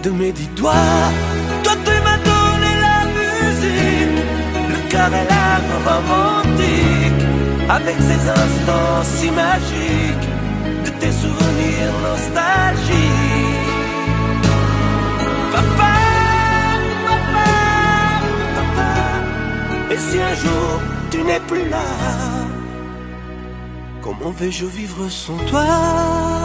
de mes 10 doigts. Toi tu m'as donné la musique, le cœur et l'âme romantique, avec ces instants si magiques de tes souvenirs nostalgiques. Papa, papa, papa, et si un jour tu n'es plus là, comment vais-je vivre sans toi?